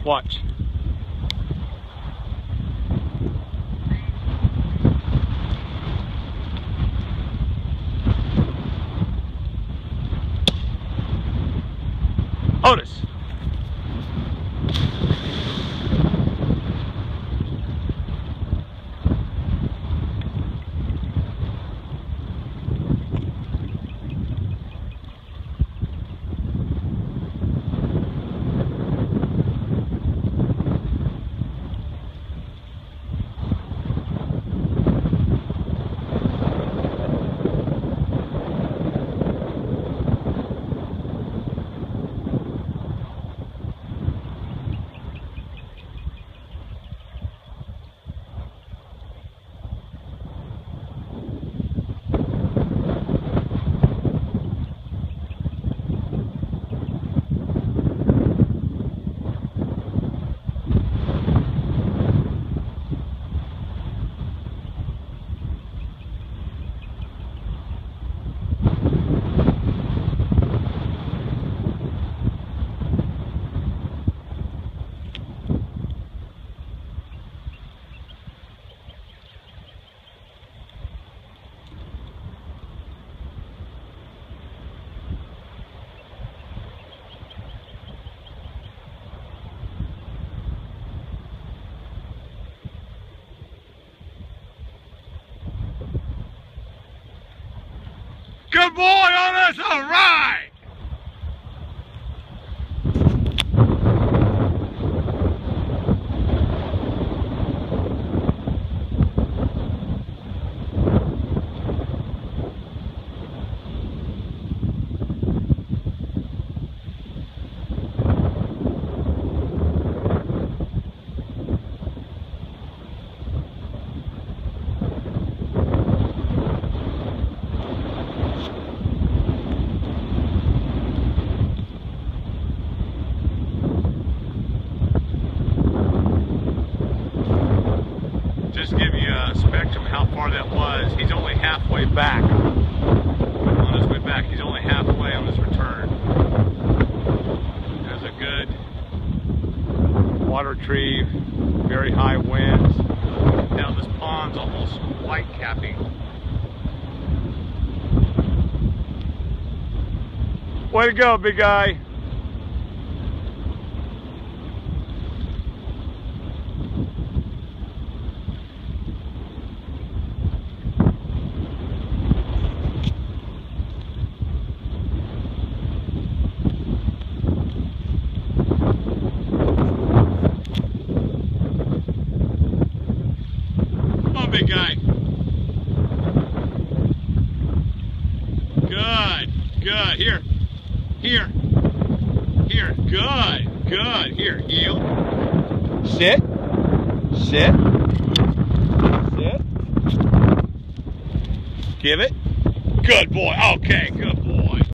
Watch. Otis. Good boy on us, all right! Just to give you a spectrum how far that was, he's only halfway back. On his way back, he's only halfway on his return. There's a good water retrieve, very high winds. Now this pond's almost white capping. Way to go, big guy. Big guy. Good, good. Here, here, here. Good, good. Here, heel. Sit, sit, sit. Give it. Good boy. Okay, good.